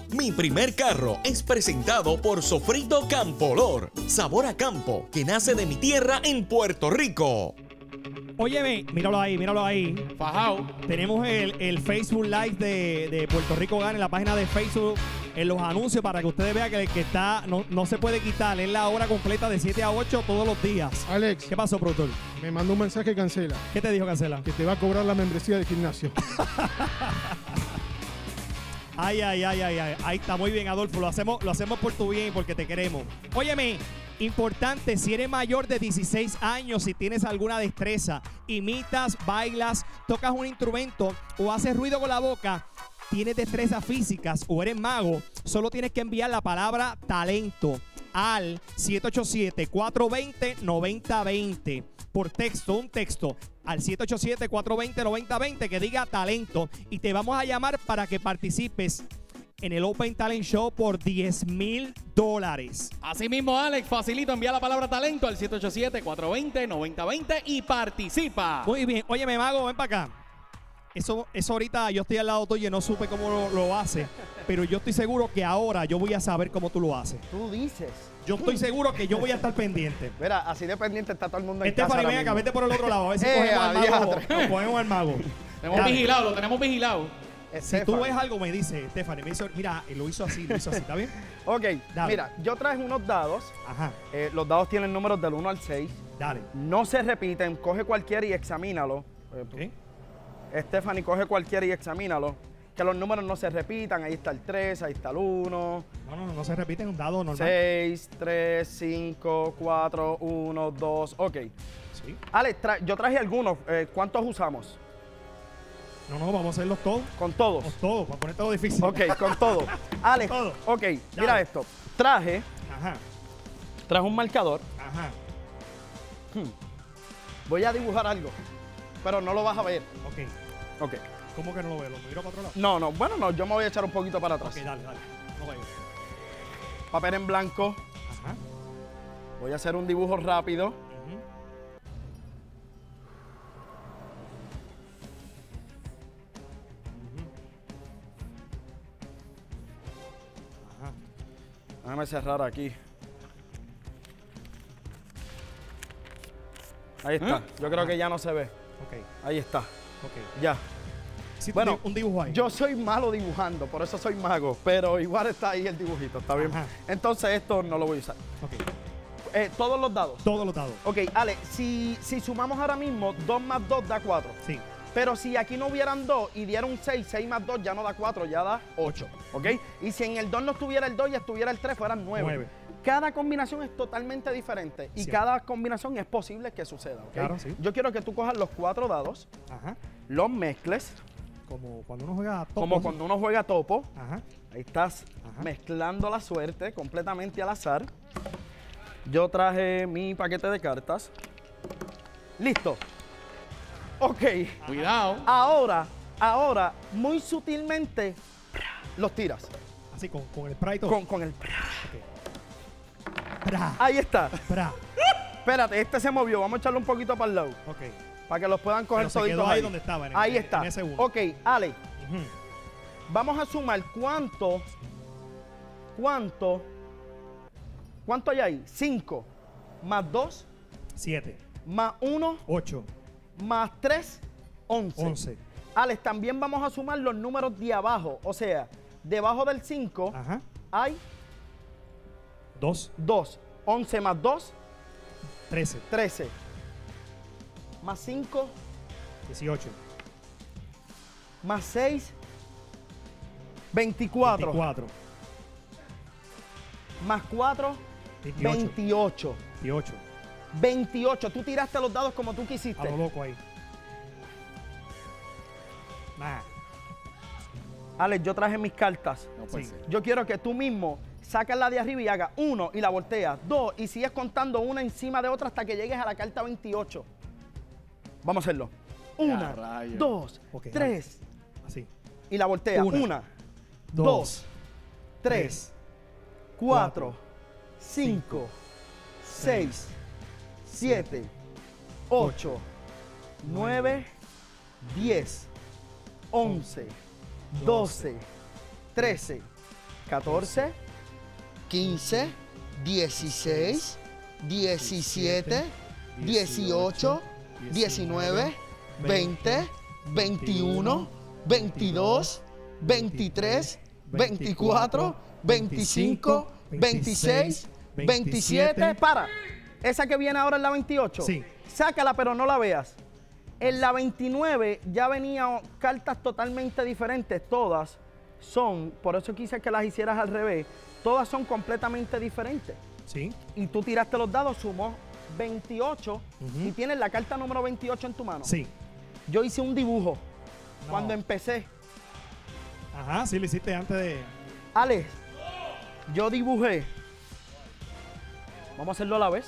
Mi primer carro es presentado por Sofrito Campolor. Sabor a campo que nace de mi tierra en Puerto Rico. Óyeme, míralo ahí, míralo ahí. Fajao. Tenemos el Facebook Live de Puerto Rico Gana en la página de Facebook, en los anuncios, para que ustedes vean que el que está no se puede quitar. Es la hora completa de 7 a 8 todos los días. Alex, ¿Qué pasó, productor? me mandó un mensaje, cancela, ¿Qué te dijo, Cancela? que te va a cobrar la membresía del gimnasio. Ay. Ahí está, muy bien, Adolfo. Lo hacemos por tu bien y porque te queremos. Óyeme, importante, si eres mayor de 16 años, si tienes alguna destreza, imitas, bailas, tocas un instrumento o haces ruido con la boca, tienes destrezas físicas o eres mago, solo tienes que enviar la palabra talento al 787-420-9020 por texto, un texto al 787-420-9020 que diga talento, y te vamos a llamar para que participes en el Open Talent Show por $10,000. Así mismo, Alex, facilito, envía la palabra talento al 787-420-9020 y participa. Muy bien, óyeme, mago, ven para acá. Eso ahorita yo estoy al lado tuyo y no supe cómo lo hace, pero yo estoy seguro que ahora yo voy a saber cómo tú lo haces. Tú dices. Yo estoy seguro que yo voy a estar pendiente. Mira, así de pendiente está todo el mundo en casa Stephanie, ahora ven acá, mismo. vete por el otro lado, a ver si cogemos al mago. adiatre. Cogemos al mago. Tenemos Dale. vigilado, lo tenemos vigilado. Si tú ves algo, me dice, Stephanie, me dice, mira, lo hizo así, ¿está bien? Ok, Dale. mira, yo traje unos dados. Ajá, Los dados tienen números del 1 al 6. dale. No se repiten, coge cualquiera y examínalo. Ok. Stephanie, coge cualquiera y examínalo. Que los números no se repitan. Ahí está el 3, ahí está el 1. No se repite, es un dado normal. 6, 3, 5, 4, 1, 2. Ok. Sí. Alex, yo traje algunos. ¿Cuántos usamos? No, vamos a hacerlos todos. Con todos. Los todos, para poner todo difícil. Ok, con todo. Alex, Todo. ok, mira Dale. esto. Traje Ajá, un marcador. ajá. Voy a dibujar algo, pero no lo vas a ver. Ok. Ok. ¿Cómo que no lo veo? ¿Lo miro para otro lado? No, bueno, no, yo me voy a echar un poquito para atrás. Ok, dale. No veo. Papel en blanco. Ajá. Voy a hacer un dibujo rápido. Ujú. Ajá. Déjame cerrar aquí. Ahí está. Yo creo que ya no se ve. Ok, Ahí está. ok. Ya. Sí, Bueno, un dibujo ahí. Yo soy malo dibujando, por eso soy mago, pero igual está ahí el dibujito, ¿está bien? Ajá. Entonces esto no lo voy a usar. Ok. Todos los dados. Todos los dados. Ok, Ale, si sumamos ahora mismo, 2 más 2 da 4. Sí. Pero si aquí no hubieran 2 y dieran un 6, 6 más 2 ya no da 4, ya da 8. ¿Ok? Y si en el 2 no estuviera el 2 y estuviera el 3, fueran 9. 9. Cada combinación es totalmente diferente y Sí. cada combinación es posible que suceda. ¿Ok? Claro, sí. Yo quiero que tú cojas los 4 dados, Ajá. los mezcles, Como cuando uno juega topo. como cuando uno juega topo. Ajá. Ahí estás Ajá. mezclando la suerte completamente al azar. Yo traje mi paquete de cartas. Listo. Ok. Cuidado. Ahora, muy sutilmente, los tiras. Así, con el spray y todo. Con el... Bra, Ahí está. bra. Espérate, este se movió. Vamos a echarlo un poquito para el lado. Ok. Para que los puedan coger Pero se toditos quedó ahí donde estaba, ahí en está. ese uno. Ok, Ale, Ujú. vamos a sumar cuánto hay ahí. 5 más 2 7, más 1 8, más 3, 11. 11. Alex, también vamos a sumar los números de abajo. O sea, debajo del 5 Ajá. hay 2, 2. 11 más 2, 13, 13. Más 5, 18, más 6, 24. 24, Más 4, 28, 28. 28. 28. Tú tiraste los dados como tú A quisiste. lo loco ahí. Nah. Alex, yo traje mis cartas. No puede Sí. ser. Yo quiero que tú mismo saques la de arriba y hagas 1 y la volteas, 2 y sigues contando una encima de otra hasta que llegues a la carta 28. Vamos a hacerlo. 1, rayos. 2, Ok, 3 Así. y la volteas. Una, 1, 2, 3, 4, 5, 6, 7, 8, 9, 10, 11, 12, 13, 14, 15, 16, 17, 18, 19, 20, 21, 22, 23, 24, 25, 26, 27. Para. Esa que viene ahora es la 28. Sí. Sácala, pero no la veas. En la 29 ya venían cartas totalmente diferentes. Todas son, por eso quise que las hicieras al revés, todas son completamente diferentes. Sí. Y tú tiraste los dados, sumó 28 y tienes la carta número 28 en tu mano. Sí. Yo hice un dibujo No. cuando empecé. Ajá, sí lo hiciste antes de... Alex, yo dibujé. Vamos a hacerlo a la vez.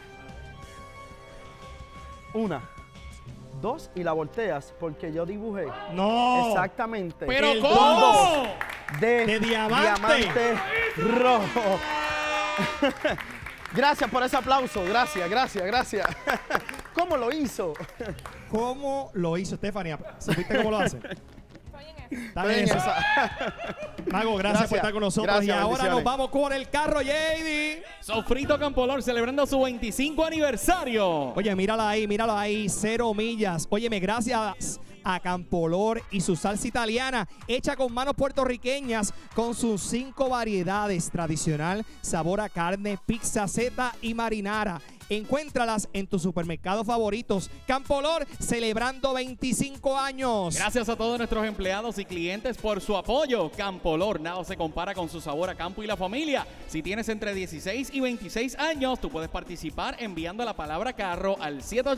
1, 2 y la volteas porque yo dibujé ¡No! exactamente. ¡Pero El cómo! de diamante. rojo. Gracias por ese aplauso. Gracias, gracias, gracias. ¿Cómo lo hizo? ¿Cómo lo hizo Stephanie? ¿Supiste cómo lo hace? Está bien Estoy en eso. esa. Mago, gracias por estar con nosotros. Gracias, y ahora bendiciones. nos vamos con el carro, JD. Sofrito Campolor celebrando su 25 aniversario. Oye, míralo ahí, 0 millas. Óyeme, gracias a Campolor y su salsa italiana, hecha con manos puertorriqueñas, con sus 5 variedades: tradicional, sabor a carne, pizza, zeta y marinara. Encuéntralas en tus supermercados favoritos. Campolor, celebrando 25 años. Gracias a todos nuestros empleados y clientes por su apoyo. Campolor, nada se compara con su sabor a campo y la familia. Si tienes entre 16 y 26 años, tú puedes participar enviando la palabra carro al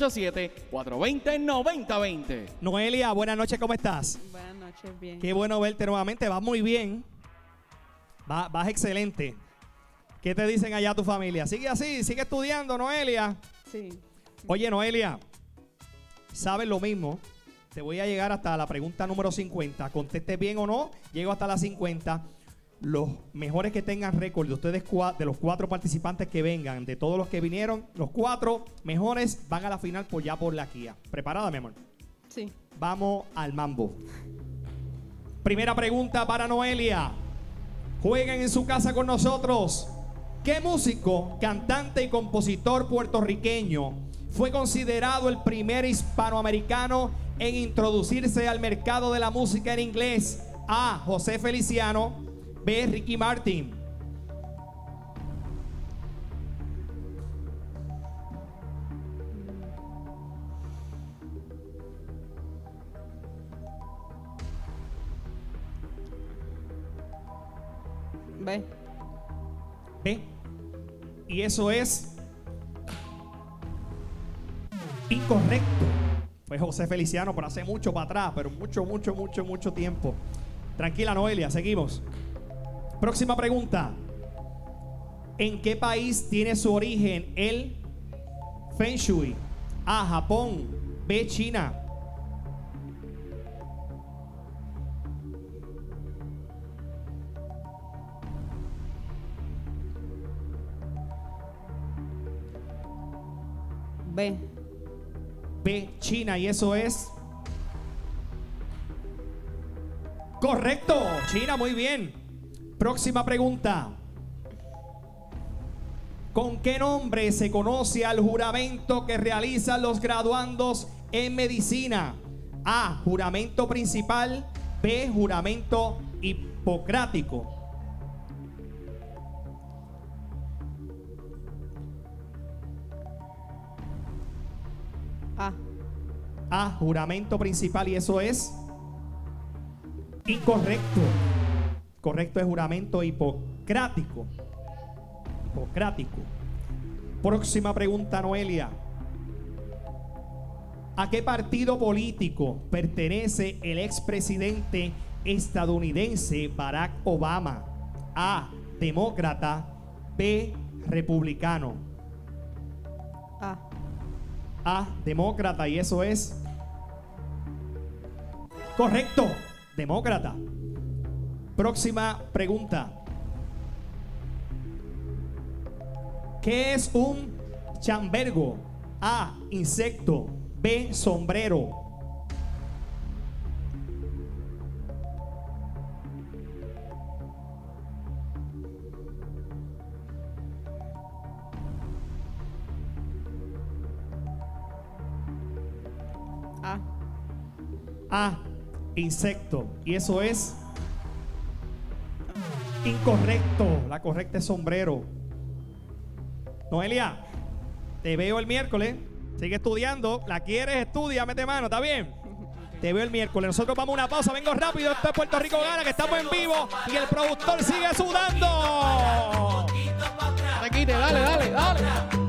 787-420-9020. Noelia, buenas noches, ¿cómo estás? Buenas noches, bien. Qué bueno verte nuevamente, vas muy bien. Vas excelente. ¿Qué te dicen allá tu familia? Sigue así, sigue estudiando, Noelia. Sí. Oye, Noelia, sabes lo mismo. Te voy a llegar hasta la pregunta número 50. Conteste bien o no, llego hasta la 50. Los mejores que tengan récord de ustedes, de los 4 participantes que vengan, de todos los que vinieron, los 4 mejores van a la final por la Kia. ¿Preparada, mi amor? Sí. Vamos al mambo. Primera pregunta para Noelia. Jueguen en su casa con nosotros. ¿Qué músico, cantante y compositor puertorriqueño fue considerado el primer hispanoamericano en introducirse al mercado de la música en inglés? A. José Feliciano. B. Ricky Martin. Ve. B. Y eso es incorrecto. Fue José Feliciano, pero hace mucho para atrás, pero mucho tiempo. Tranquila, Noelia, seguimos. Próxima pregunta. ¿En qué país tiene su origen el Feng Shui? A. Japón. B. China. Ve. B. China. Y eso es correcto. China, muy bien. Próxima pregunta. ¿Con qué nombre se conoce al juramento que realizan los graduandos en medicina? A. Juramento principal. B. Juramento hipocrático. A. A. Juramento principal. Y eso es incorrecto. Correcto es juramento hipocrático. Hipocrático. Próxima pregunta, Noelia. ¿A qué partido político pertenece el expresidente estadounidense Barack Obama? A. Demócrata. B. Republicano. A. A. Demócrata. Y eso es correcto. Demócrata. Próxima pregunta. ¿Qué es un chambergo? A. Insecto. B. Sombrero. A. A, insecto. Y eso es incorrecto. La correcta es sombrero. Noelia, te veo el miércoles. Sigue estudiando. ¿La quieres? Estudia, mete mano, ¿está bien? Te veo el miércoles. Nosotros vamos a una pausa. Vengo rápido. Esto es Puerto Rico Gana, que estamos en vivo. Y el productor sigue sudando. Te quite, dale, dale, dale.